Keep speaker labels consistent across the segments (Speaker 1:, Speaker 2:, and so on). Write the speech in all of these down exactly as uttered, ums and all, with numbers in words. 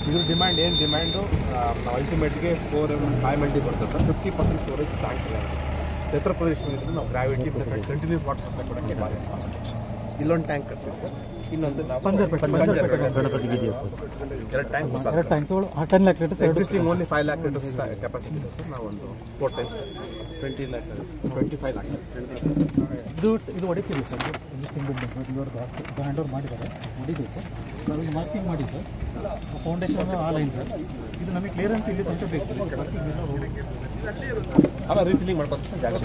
Speaker 1: ಇದ್ರ ಡಿಮ್ಯಾಂಡ್ ಏನು ಡಿಮ್ಯಾಂಡು ನಾವು ಅಲ್ಟಿಮೇಟ್ಗೆ four M five L D ಬರ್ತದೆ sir. Fifty percent storage tank ಇದೆ. ಛತ್ರ ಪ್ರದೇಶದಲ್ಲಿ ನಾವು ಗ್ರಾವಿಟಿ ಕಂಟಿನ್ಯೂಸ್ ವಾಟರ್ ಸಪ್ಲೈ ಕೊಡೋಕ್ಕೆ ಇಲ್ಲೊಂದು ಟ್ಯಾಂಕ್ ಕಟ್ತೀವಿ ಸರ್. ಇನ್ನೊಂದು ಎರಡು ಟ್ಯಾಂಕ್ ಎರಡು tank ten lakh litres existing only five lakh litres capacity ಇದೆ ಸರ್. ನಾವು ಒಂದು four times twenty lakh twenty five lakh ಇದು ಇದು ಹೊಡಿತೀವಿ ಸರ್. ಎಕ್ಸಿಸ್ಟಿಂಗ್ ಹ್ಯಾಂಡ್ ಓವರ್ ಮಾಡಿದ್ದಾರೆ, ಹೊಡಿತೀವಿ ಸರ್. ನಾವು ಇಲ್ಲಿ ಮಾರ್ಕಿಂಗ್ ಮಾಡಿ ಸರ್, ಫೌಂಡೇಶನ್ ಆ ಲೈನ್ ಸರ್. ಇದು ನಮಗೆ ಕ್ಲಿಯರೆನ್ಸ್ ಇಲ್ಲಿ ತನಕ ಬೇಕು. ಅಲ್ಲ ರೀಫಿಲಿಂಗ್ ಮಾಡ್ಬೋದು ಸರ್. ಜಾಸ್ತಿ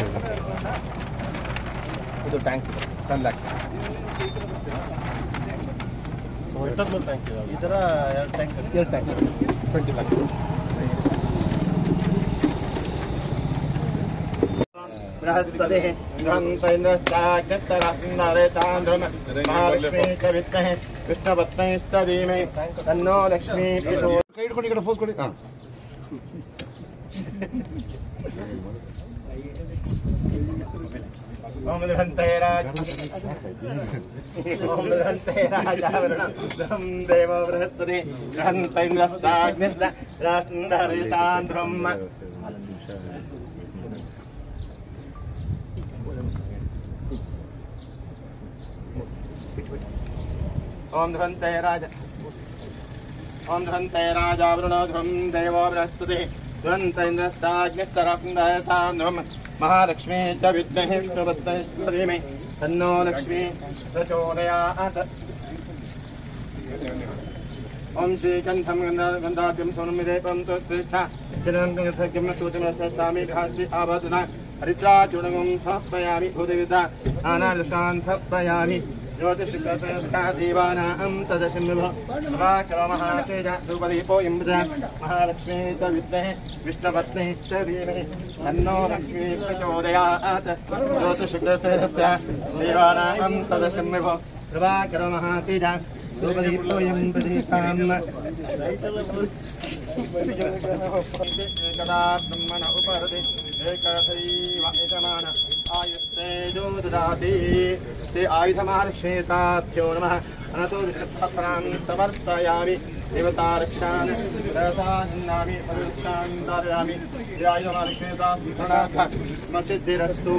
Speaker 1: ಇದು ಟ್ಯಾಂಕ್ ಟೆನ್ ಲ್ಯಾಕ್ ಟ್ಯಾಂಕ್ ಈ ಥರ ಎರಡು ಟ್ಯಾಂಕ್ ಎರಡು ಟ್ಯಾಂಕ್ ಟ್ವೆಂಟಿ ಲ್ಯಾಕ್ ಬೃಹಸ್ಪತಿ ವಿಷ್ಣುಪತ್ನೈಸ್ತಧೀಮಹಿ ತನ್ನೋ ಲಕ್ಷ್ಮೀ ಕೈ ಹಿಡ್ಕೊಂಡು ಈ ಕಡೆ ಫೋಸ್ ಕೊಡಿ. ಓಂ ಧೃಂತೇ ರಾಜ ಓಂ ಧೃಂತೇ ರಾಜಾವರಣಂ ಧಂ ದೇವ ಬೃಹಸ್ಪತಿ ಧೃಂತೈಂದ್ರಸ್ತಾಗ್ನಿಸ್ತ ರಾಷ್ಟ್ರಹರಿತಾಂಧ್ರಂ ಓಂ ಧೃಂತೇ ರಾಜ ಓಂ ಧೃಂತೇ ರಾಜಾವರಣೋ ಧಂ ದೇವ ಬೃಹಸ್ಪತಿ ಧೃಂತೈಂದ್ರಸ್ತಾಗ್ನಿಸ್ತ ರಾಷ್ಟ್ರಹರಿತಾಂಧ್ರಂ महालक्ष्मी च विद्महे विष्णुपत्नैस्तधीमहि तन्नो लक्ष्मी प्रचोदयात्. ओम श्री गंधम गंधाद्यम सोनम विदेपम तो श्रेष्ठा जनम गंधक्यम सूचमस्तामि भाषि आवादना हरिद्रा चूर्णगं समर्पयामि भूदेवता आनालसान् समर्पयामि ज्योतिषिकर्ता देवानां तदशम्भव महातेज सुपदीपो इन्द्र महालक्ष्मी च विद्महे विष्णुपत्नैश्च धीमहि तन्नो लक्ष्मी प्रचोदयात्. ज्योतिषिकर्ता देवानां तदशम्भव प्रभाकर महातेज सुपदीपो इन्द्रदीपाम् एकदा ब्रह्मण उपरति एकथैव यजमान आयुर्तेजो ददाति. ते आयुधमहालक्ष्मीताभ्यो नमः. अनतो विष्णुसहस्रनाम समर्पयामि. देवतारक्षान् रथान्नामि परिरक्षान् धारयामि. ते आयुधमहालक्ष्मीता संप्रणाथ मचिद्धिरस्तु.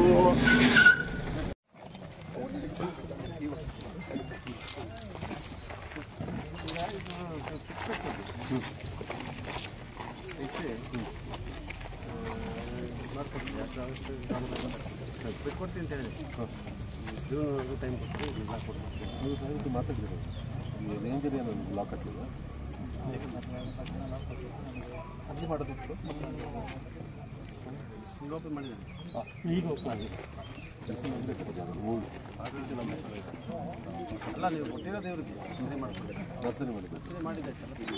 Speaker 1: ಬಿಟ್ಕೊಡ್ತೀನಿ ಅಂತ ಹೇಳಿದೆ. ಜೂನ್ ಟೈಮ್ ಕೊಟ್ಟು ಬ್ಲಾಕ್ ಕೊಡ್ತೀನಿ. ನೀವು ಸಹ ಮಾತಾಡಿದ್ರು ಈ ರೇಂಜರ್ ಏನು ಬ್ಲಾಕ್ ಹಾಕಲಿಲ್ಲ ಅರ್ಜಿ ಮಾಡೋದಿತ್ತು. ಈಗ ಓಪನ್ ಮಾಡಿದ್ದೇನೆ. ಈಗ ಓಪನ್ ಆಗಿದೆ. ಅಲ್ಲ ನೀವು ಕೊಟ್ಟಿರೋ ದೇವ್ರಿಗೆ ಸರಿ ಮಾಡ್ಕೊಳ್ಳಿ. ದರ್ಶನ ಮಾಡಿ ದರ್ಶನ ಮಾಡಿದ್ದೆ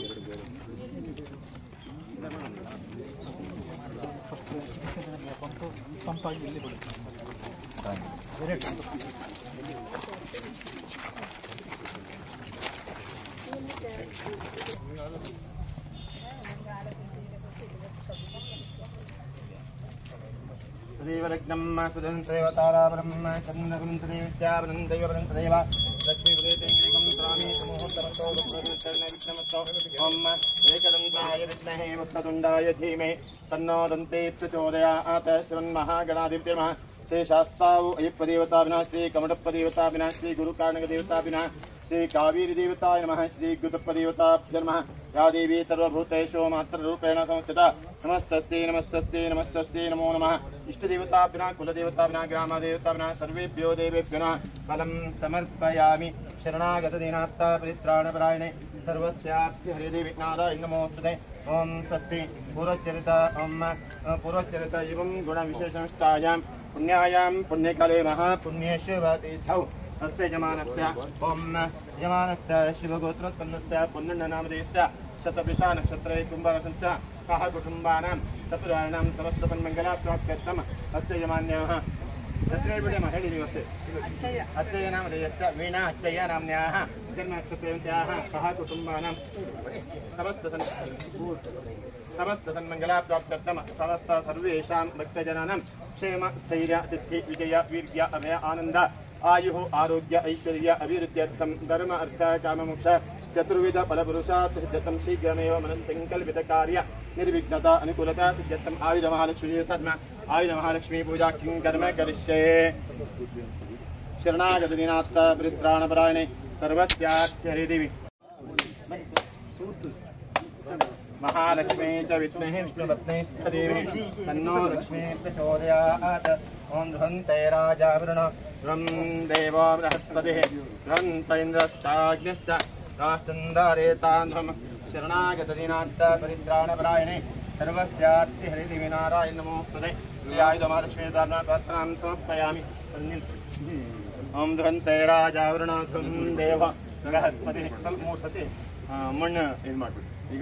Speaker 1: ಪಂಪಾಗಿ ಇಲ್ಲಿ ಬರುತ್ತೆ. देवलग्नं सुदन्त्रैवतारावरं चन्द्रगुणत्रैविद्यावनं दैववरन्त्रैव लक्ष्मीपदेतेङ्गिकं स्वामी समूहतरतो विघ्नमस्तौ. ॐ एकदन्ताय विद्महे वक्रतुण्डाय धीमहि तन्नो दन्ते प्रचोदयात्. श्रीमन्महागणाधिपते नमः. श्री शास्तावो अय्यप्पदेवताभिनः श्री कमटप्पदेवताभिनः श्री गुरुकारणकदेवताभिनः श्री कावेरी देवताय नमः. श्री गुदप्पदेवताभ्यो नमः. या देवी सर्वभूतेषु मातृरूपेण संस्थिता नमस्तस्यै नमस्तस्यै नमस्तस्यै नमो नमः. इष्टदेवताभ्यः कुलदेवताभ्यः ग्रामदेवताभ्यः सर्वेभ्यो देवेभ्यो नमः फलं समर्पयामि. शरणागतदीनात्ता परित्राणपरायणे सर्वस्यार्थे हरिदेवी विघ्नादाय नमोस्तुते. ओम स्वस्ति. पूर्वचरित ओम पूर्वचरित एवं गुणविशेषनिष्ठायां पुण्यायां पुण्यकाले महापुण्येषु तीर्थौ अस्य यजमानस्य ओम यजमानस्य शिवगोत्रोत्पन्नस्य पुण्यनामधेयस्य शतभिषा नक्षत्रे कुम्भराशस्य कः कुटुम्बानां चतुराणां समस्तसन्मङ्गलाप्राप्त्यर्थम् अस्य यजमान्याः तस्मै बिडे महेळि दिवसे अच्चय्य नामधेयस्य वीणा अच्चय्य नाम्न्याः जन्मनक्षत्रेभ्यः कः कुटुम्बानां समस्तसन् समस्तसन्मङ्गलाप्राप्त्यर्थम् समस्त सर्वेषां भक्तजनानां क्षेम स्थैर्य सिद्धि विजय वीर्य अभय आनन्द आयुः आरोग्य ऐश्वर्य अभिवृद्ध्यर्थं धर्म अर्थ काममोक्ष
Speaker 2: चतुर्विध फलपुरुषात् सिद्ध्यर्थं शीघ्रमेव मनस्सङ्कल्पितकार्य निर्विघ्नता अनुकूलता सिद्ध्यर्थम् आयुधमहालक्ष्मी तद्म आयुधमहालक्ष्मी पूजा किं कर्म करिष्ये शरणागतदीनाथ परित्राणपरायणे सर्वस्याख्यहरिदेवी महालक्ष्मी च विष्णुः विष्णुपत्नी सदेवी तन्नो लक्ष्मी प्रचोदयात् ॐ ध्वन्ते राजावृण ध्वं देवो बृहस्पतिः ध्वन्त इन्द्रश्चाग्निश्च राष्ट्रन्दारेतान्ध्वं शरणागतदीनाथ परित्राणपरायणे सर्वस्यास्ति हरिदेवी नारायण नमोस्तुते श्रीआयुधमहालक्ष्मी प्रार्थनां समर्पयामि ॐ ध्वन्ते राजावृण ध्वं देव बृहस्पतिः ಸ್ವಲ್ಪ ಮೂರು ಸತಿ ಮಣ್ಣು ಇದು ಮಾಡ್ಬಿಡಿ ಈಗ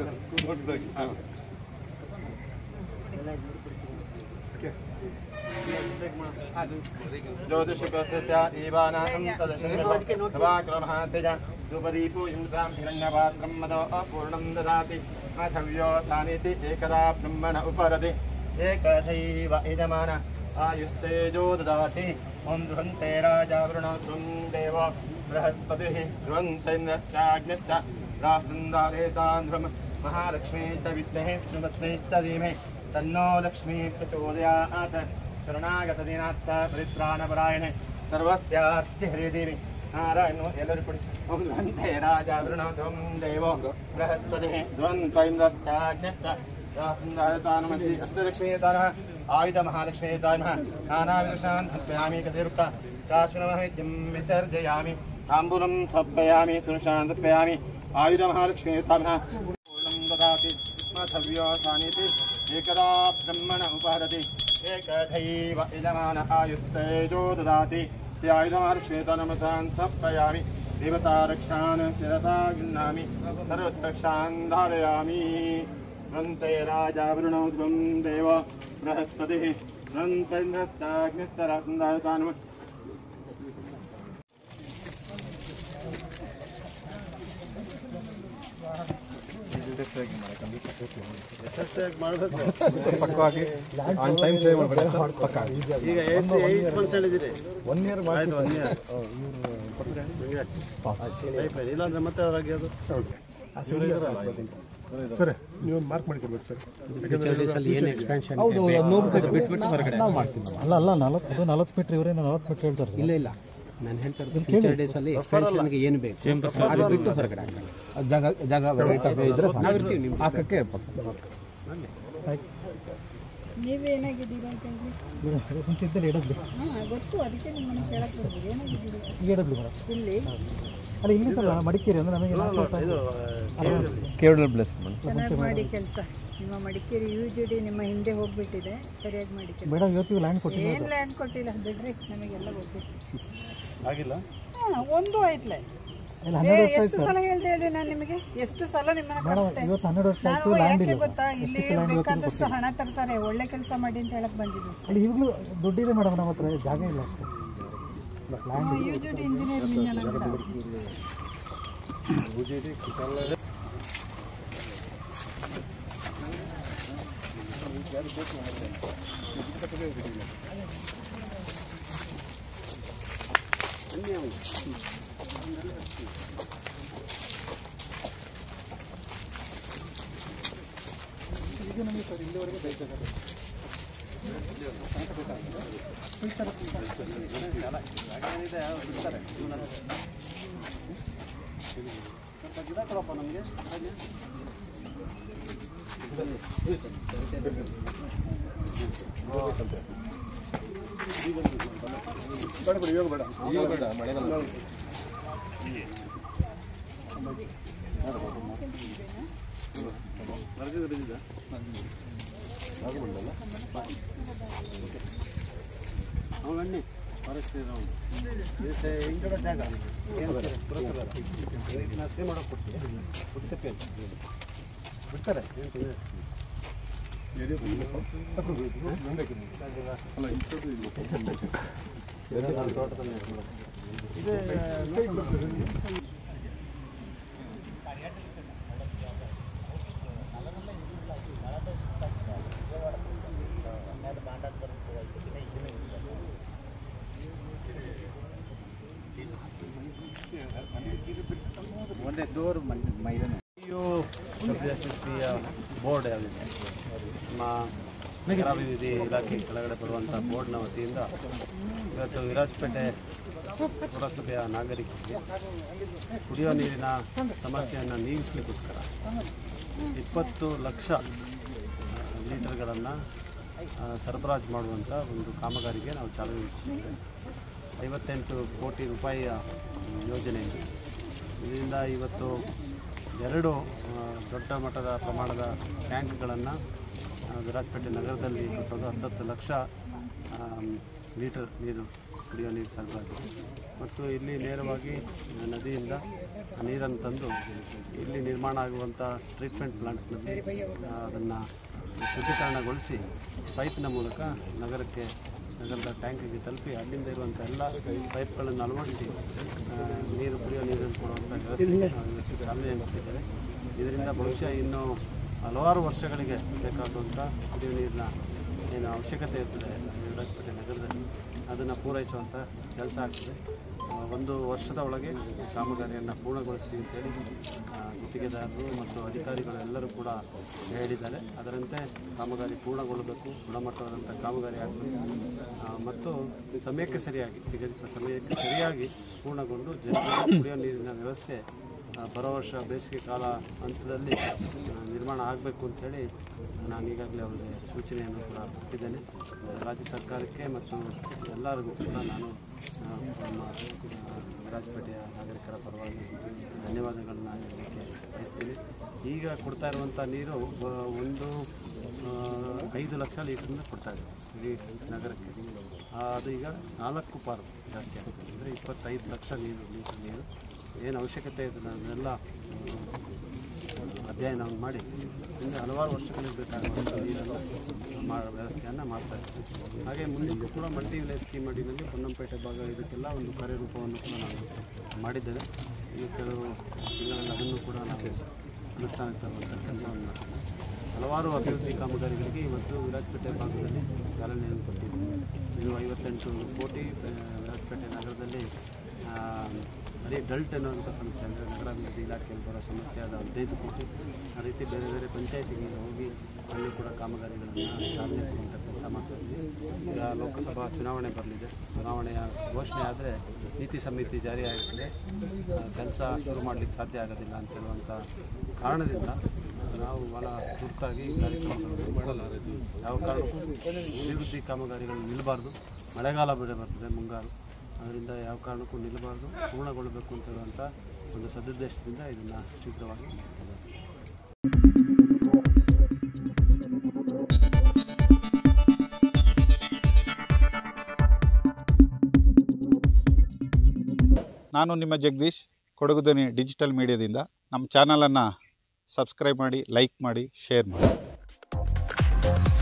Speaker 2: ज्योतिषकस्य ईवानां सदशनवाक्रमहातेज द्रुपदीपो इन्द्रां हिरण्यपात्रं मदो अपूर्णं ददाति अथव्यो सानिति एकदा ब्रह्मण उपरति एकथैव यजमान आयुस्तेजो ददाति ॐ ध्रुवन्ते राजावृण ध्रुवं देव बृहस्पतिः ध्रुवन्तेन्द्रश्चाग्निश्च राष्ट्रन्दारेतान् ध्रुवं महालक्ष्मी च विद्महे विष्णुपत्नी च धीमहि तन्नो लक्ष्मी प्रचोदयात् शरणागतदीनाथ परित्राणपरायणे सर्वस्यास्ति हरिदेवी नारायण ಎಲ್ಲರೂ ಕೊಡಿ ಓಂ ಧ್ವಂತೆ ರಾಜಾವೃಣ ಧ್ವಂ ದೇವೋ ಬೃಹಸ್ಪತಿಃ ಧ್ವಂತ ಇಂದ್ರಶ್ಚಾಗ್ನಿಶ್ಚ ರಾಷ್ಟ್ರನ್ದಾರೇತಾನ್ಮತಿ ಅಷ್ಟಲಕ್ಷ್ಮೀತಾನಃ ಆಯುಧ ಮಹಾಲಕ್ಷ್ಮೀತಾನಃ ನಾನಾವಿಧಶಾನ್ ಸಮರ್ಪಯಾಮಿ ಕದೇರುಕ್ತ ಶಾಶ್ವತಮಹೈತ್ಯಂ ವಿಸರ್ಜಯಾಮಿ ತಾಂಬೂಲಂ ಸಮರ್ಪಯಾಮಿ ತುಳಶಾನ್ ಸಮರ್ಪಯಾಮಿ ಆಯುಧ ಮಹಾಲಕ್ಷ್ಮೀತಾನಃ ಪೂರ್ಣಂ ದದಾತಿ ಅಥವ್ಯೋ ಸಾನಿತಿ एकदा ब्रह्मण उपहरति एकथैव यजमान आयुस्तेजो ददाति श्रीआयुधमहालक्ष्मीतनमतान् समर्पयामि देवतारक्षान् शिरसा गृह्णामि सर्वोत्तक्षान् धारयामि ध्वन्ते राजावृणो ध्वं देव बृहस्पतिः ध्वन्तेन्द्रश्चाग्निश्चरासन्दायतान्
Speaker 1: ಪಕ್ಕವಾಗಿ ಆನ್ ಟೈಮ್ ಸೇವ್ ಮಾಡಬೇಡಿ ಪಕ್ಕ ಈಗ ಏಟ್ ಮಂತ್ಸ್ ಹೇಳಿದಿರಿ ಒನ್ ಇಯರ್ ಮಾಡಿ ಒನ್ ಇಯರ್ ಇಲ್ಲಾಂದ್ರೆ ಮತ್ತೆ ಅವ್ರಾಗಿ ಅದು ಸರ್ ನೀವು ಮಾರ್ಕ್ ಮಾಡಿಕೊಡ್ಬೇಕು ಸರ್ ಹೌದು ಬಿಟ್ಬಿಟ್ಟು ಹೊರಗಡೆ ಅಲ್ಲ ಅಲ್ಲ ನಲವತ್ತು ಅದು ನಲವತ್ತು ಮೀಟ್ರ್ ಇವರೇ ನಲವತ್ತು ಮೀಟ್ರ್ ಹೇಳ್ತಾರೆ ಇಲ್ಲ ಇಲ್ಲ ನಾನು ಹೇಳ್ತಾರೆ ಫ್ಯೂಚರ್ ಡೇಸ್ ಅಲ್ಲಿ ಎಕ್ಸ್ಪೆನ್ಷನ್ಗೆ ಏನು ಬೇಕು ಅದು ಬಿಟ್ಟು ಹೊರಗಡೆ ಜಾಗ ಜಾಗ ಇದ್ರೆ ಹಾಕಕ್ಕೆ
Speaker 3: ನೀವೇನಾಗಿದ್ದೀರಾ ಅಂತ ಹೇಳಿ
Speaker 1: ಮುಂಚಿದ್ದಲ್ಲಿ ಇಡೋದು
Speaker 3: ಹಾಂ ಗೊತ್ತು ಅದಕ್ಕೆ ನಿಮ್ಮನ್ನು ಕೇಳಕ್ಕೆ ಬರ್ಬೋದು ಏನಾಗಿದ್ದೀರಿ
Speaker 1: ಇಡೋದು ಮೇಡಮ್
Speaker 3: ಇಲ್ಲಿ
Speaker 1: ಅಲ್ಲ ಇಲ್ಲಿ ಸರ್ ಮಡಿಕೇರಿ ಅಂದ್ರೆ ನಮಗೆ ಕೇರಳ ಪ್ಲೇಸ್
Speaker 3: ಚೆನ್ನಾಗಿ ಮಾಡಿ ಕೆಲಸ ನಿಮ್ಮ ಮಡಿಕೇರಿ ಯು ಜಿ ಡಿ ನಿಮ್ಮ ಹಿಂದೆ ಹೋಗ್ಬಿಟ್ಟಿದೆ ಸರಿಯಾಗಿ ಮಾಡಿ ಕೆಲಸ
Speaker 1: ಮೇಡಮ್ ಇವತ್ತಿಗೆ ಲ್ಯಾಂಡ್ ಕೊಟ್ಟಿಲ್ಲ
Speaker 3: ಏನು ಲ್ಯಾಂಡ್ ಕೊಟ್ಟಿಲ್ಲ ಬಿಡ್ರಿ ನಮಗೆಲ್ಲ ಗೊತ್ತಿತ್ತು
Speaker 1: ಆಗಿಲ್ಲ
Speaker 3: ಹಾಂ ಒಂದು ಆಯ್ತಲೆ ಎಷ್ಟು ಸಲ ಹೇಳ್ದೆ ಹೇಳಿ ನಾನು ನಿಮಗೆ ಎಷ್ಟು ಸಲ ನಿಮ್ಮನ್ನ ಕಳಿಸ್ದೆ ನಾನು ಯಾಕೆ ಗೊತ್ತಾ ಇಲ್ಲಿ ಬೇಕಾದಷ್ಟು ಹಣ ತರ್ತಾರೆ ಒಳ್ಳೆ ಕೆಲಸ ಮಾಡಿ ಅಂತ ಹೇಳಕ್ ಬಂದಿದ್ದು
Speaker 1: ಅಲ್ಲಿ ಈಗಲೂ ದುಡ್ಡಿದೆ ಮೇಡಮ್ ನಮ್ಮ ಹತ್ರ ಜಾಗ ಇಲ್ಲ ಅಷ್ಟೇ
Speaker 3: ಯು ಜಿ ಡಿ ಇಂಜಿನಿಯರ್ ನಿನ್ನ
Speaker 1: ಈಗ ನಮಗೆ ಸರ್ ಇಲ್ಲಿವರೆಗೆ ಬೇಕಾಗುತ್ತೆ ಗಿಡ ಕೊಡಪ್ಪ ನಮಗೆ ಬೇಡ ಬೇಡ ಇವಾಗ ಬೇಡ ಈಗ ಬೇಡ ಮಳೆಗಾಲ ಅವನ್ನೇ ಫಾರೆಸ್ಟ್ ಇಂಕಡೆ ಜಾಗ ನರ್ಸರಿ ಮಾಡೋಕೆ ಕೊಡ್ತೀವಿ ಬಿಡ್ತಾರೆ
Speaker 4: ಯು ಶಬ್ದಶಕ್ತಿಯ ಬೋರ್ಡ್ ಯಾವುದಿದೆ ನಮ್ಮ ನಗರಾಭಿವೃದ್ಧಿ ಇಲಾಖೆ ಕೆಳಗಡೆ ಬರುವಂಥ ಬೋರ್ಡ್ನ ವತಿಯಿಂದ ಇವತ್ತು ವಿರಾಜಪೇಟೆ ಪುರಸಭೆಯ ನಾಗರಿಕರಿಗೆ ಕುಡಿಯುವ ನೀರಿನ ಸಮಸ್ಯೆಯನ್ನು ನೀಗಿಸಲಿಕ್ಕೋಸ್ಕರ ಇಪ್ಪತ್ತು ಲಕ್ಷ ಲೀಟರ್ಗಳನ್ನು ಸರಬರಾಜು ಮಾಡುವಂಥ ಒಂದು ಕಾಮಗಾರಿಗೆ ನಾವು ಚಾಲನೆ ನೀಡಿದ್ದೇವೆ. ಐವತ್ತೆಂಟು ಕೋಟಿ ರೂಪಾಯಿಯ ಯೋಜನೆ ಇದೆ. ಇದರಿಂದ ಇವತ್ತು ಎರಡು ದೊಡ್ಡ ಮಟ್ಟದ ಪ್ರಮಾಣದ ಟ್ಯಾಂಕ್ಗಳನ್ನು ವಿರಾಜಪೇಟೆ ನಗರದಲ್ಲಿ ಕೊಟ್ಟೋದು ಹತ್ತತ್ತು ಲಕ್ಷ ಲೀಟರ್ ನೀರು ಕುಡಿಯುವ ನೀರು ಸರಬರಾಜು ಮತ್ತು ಇಲ್ಲಿ ನೇರವಾಗಿ ನದಿಯಿಂದ ನೀರನ್ನು ತಂದು ಇಲ್ಲಿ ನಿರ್ಮಾಣ ಆಗುವಂಥ ಟ್ರೀಟ್ಮೆಂಟ್ ಪ್ಲಾಂಟ್ನಲ್ಲಿ ಅದನ್ನು ಶುದ್ಧೀಕರಣಗೊಳಿಸಿ ಪೈಪ್ನ ಮೂಲಕ ನಗರಕ್ಕೆ ನಗರದ ಟ್ಯಾಂಕಿಗೆ ತಲುಪಿ ಅಲ್ಲಿಂದ ಇರುವಂಥ ಎಲ್ಲ ಪೈಪ್ಗಳನ್ನು ಅಳವಡಿಸಿ ನೀರು ಕುಡಿಯುವ ನೀರನ್ನು ಕೊಡುವಂಥ ವ್ಯವಸ್ಥೆ ಚಾಲನೆ ಕೊಟ್ಟಿದ್ದಾರೆ. ಇದರಿಂದ ಬಹುಶಃ ಇನ್ನು ಹಲವಾರು ವರ್ಷಗಳಿಗೆ ಬೇಕಾಗುವಂಥ ಕುಡಿಯುವ ನೀರಿನ ಏನು ಅವಶ್ಯಕತೆ ಇರ್ತದೆ ವಿರಾಜಪೇಟೆ ನಗರದಲ್ಲಿ ಅದನ್ನು ಪೂರೈಸುವಂಥ ಕೆಲಸ ಆಗ್ತದೆ. ಒಂದು ವರ್ಷದ ಒಳಗೆ ಕಾಮಗಾರಿಯನ್ನು ಪೂರ್ಣಗೊಳಿಸ್ತೀವಿ ಅಂತೇಳಿ ಗುತ್ತಿಗೆದಾರರು ಮತ್ತು ಅಧಿಕಾರಿಗಳು ಎಲ್ಲರೂ ಕೂಡ ಹೇಳಿದ್ದಾರೆ. ಅದರಂತೆ ಕಾಮಗಾರಿ ಪೂರ್ಣಗೊಳ್ಳಬೇಕು, ಗುಣಮಟ್ಟವಾದಂಥ ಕಾಮಗಾರಿ ಆಗಬೇಕು ಮತ್ತು ಸಮಯಕ್ಕೆ ಸರಿಯಾಗಿ ನಿಗದಿತ ಸಮಯಕ್ಕೆ ಸರಿಯಾಗಿ ಪೂರ್ಣಗೊಂಡು ಜನರಿಗೆ ಕುಡಿಯುವ ನೀರಿನ ವ್ಯವಸ್ಥೆ ಬರೋ ವರ್ಷ ಬೇಸಿಗೆ ಕಾಲ ಹಂತದಲ್ಲಿ ನಿರ್ಮಾಣ ಆಗಬೇಕು ಅಂಥೇಳಿ ನಾನು ಈಗಾಗಲೇ ಅವರಿಗೆ ಸೂಚನೆಯನ್ನು ಕೂಡ ಕೊಟ್ಟಿದ್ದೇನೆ. ರಾಜ್ಯ ಸರ್ಕಾರಕ್ಕೆ ಮತ್ತು ಎಲ್ಲರಿಗೂ ಕೂಡ ನಾನು ನಮ್ಮ ವಿರಾಜಪೇಟೆಯ ನಾಗರಿಕರ ಪರವಾಗಿ ಧನ್ಯವಾದಗಳನ್ನ ಹೇಳಲಿಕ್ಕೆ ಬಯಸ್ತೀನಿ. ಈಗ ಕೊಡ್ತಾ ಇರುವಂಥ ನೀರು ಒಂದು ಐದು ಲಕ್ಷ ಲೀಟ್ರಿಂದ ಕೊಡ್ತಾ ಇದೆ ಇಡೀ ನಗರಕ್ಕೆ. ಅದು ಈಗ ನಾಲ್ಕು ಪಾರು ಜಾಸ್ತಿ ಆಗುತ್ತೆ. ಅಂದರೆ ಇಪ್ಪತ್ತೈದು ಲಕ್ಷ ನೀರು ಲೀಟರ್ ನೀರು ಏನು ಅವಶ್ಯಕತೆ ಇದೆ ಅದನ್ನೆಲ್ಲ ಅಧ್ಯಯನವನ್ನು ಮಾಡಿ ಇನ್ನು ಹಲವಾರು ವರ್ಷಗಳಿಗೆ ಬೇಕಾಗುವಂಥ ನೀರನ್ನು ಮಾ ವ್ಯವಸ್ಥೆಯನ್ನು ಮಾಡ್ತಾ ಇರ್ತೀವಿ. ಹಾಗೆ ಮುಂದಕ್ಕೂ ಕೂಡ ಮಲ್ಟಿ ವಿಲೇಜ್ ಸ್ಕೀಮ್ ಅಡಿಯಲ್ಲಿ ಪೊನ್ನಂಪೇಟೆ ಭಾಗ ಇದಕ್ಕೆಲ್ಲ ಒಂದು ಕಾರ್ಯರೂಪವನ್ನು ಕೂಡ ನಾವು ಮಾಡಿದ್ದೇವೆ. ಈಗ ಕೆಲವು ತಿಂಗಳಲ್ಲಿ ಅದನ್ನು ಕೂಡ ನಾವು ಅನುಷ್ಠಾನಕ್ಕೆ ತರುವಂಥ ಕೆಲಸವನ್ನು ಮಾಡ್ತೀವಿ. ಹಲವಾರು ಅಭಿವೃದ್ಧಿ ಕಾಮಗಾರಿಗಳಿಗೆ ಇವತ್ತು ವಿರಾಜಪೇಟೆ ಭಾಗದಲ್ಲಿ ಚಾಲನೆಯನ್ನು ಕೊಟ್ಟಿದ್ದೀವಿ. ಇದು ಐವತ್ತೆಂಟು ಕೋಟಿ ವಿರಾಜಪೇಟೆ ನಗರದಲ್ಲಿ ಬರೀ ಡಲ್ಟ್ ಅನ್ನುವಂಥ ಸಂಸ್ಥೆ ಅಂದರೆ ನಗರಾಭಿವೃದ್ಧಿ ಇಲಾಖೆಯಲ್ಲಿ ಬರೋ ಸಂಸ್ಥೆಯಾದ ಹದಿನೈದು ಕೋಟಿ. ಆ ರೀತಿ ಬೇರೆ ಬೇರೆ ಪಂಚಾಯತಿಗಳಿಗೆ ಹೋಗಿ ಅಲ್ಲಿ ಕೂಡ ಕಾಮಗಾರಿಗಳನ್ನು ಚಾಲನೆ ಕೊಡುವಂಥ ಕೆಲಸ ಮಾಡ್ತಾಯಿದ್ದೀವಿ. ಈಗ ಲೋಕಸಭಾ ಚುನಾವಣೆ ಬರಲಿದೆ. ಚುನಾವಣೆಯ ಘೋಷಣೆ ಆದರೆ ನೀತಿ ಸಮಿತಿ ಜಾರಿ ಆಗ್ತದೆ, ಕೆಲಸ ಶುರು ಮಾಡಲಿಕ್ಕೆ ಸಾಧ್ಯ ಆಗೋದಿಲ್ಲ ಅಂತ ಹೇಳುವಂಥ ಕಾರಣದಿಂದ ನಾವು ಭಾಳ ತುರ್ತಾಗಿ ಕಾರ್ಯಕ್ರಮಗಳನ್ನು ಯಾವ ಕಾರಣಕ್ಕೂ ಅಭಿವೃದ್ಧಿ ಕಾಮಗಾರಿಗಳು ನಿಲ್ಲಬಾರ್ದು. ಮಳೆಗಾಲ ಬೆಳೆ ಬರ್ತದೆ, ಮುಂಗಾರು, ಅದರಿಂದ ಯಾವ ಕಾರಣಕ್ಕೂ ನಿಲ್ಲಬಾರ್ದು, ಪೂರ್ಣಗೊಳ್ಳಬೇಕು ಅಂತ ಹೇಳುವಂಥ ಒಂದು ಸದುದ್ದೇಶದಿಂದ ಇದನ್ನು ಶೀಘ್ರವಾಗಿ
Speaker 5: ನಾನು ನಿಮ್ಮ ಜಗದೀಶ್, ಕೊಡಗು ಧ್ವನಿ ಡಿಜಿಟಲ್ ಮೀಡಿಯಾದಿಂದ. ನಮ್ಮ ಚಾನಲನ್ನು ಸಬ್ಸ್ಕ್ರೈಬ್ ಮಾಡಿ, ಲೈಕ್ ಮಾಡಿ, ಶೇರ್ ಮಾಡಿ.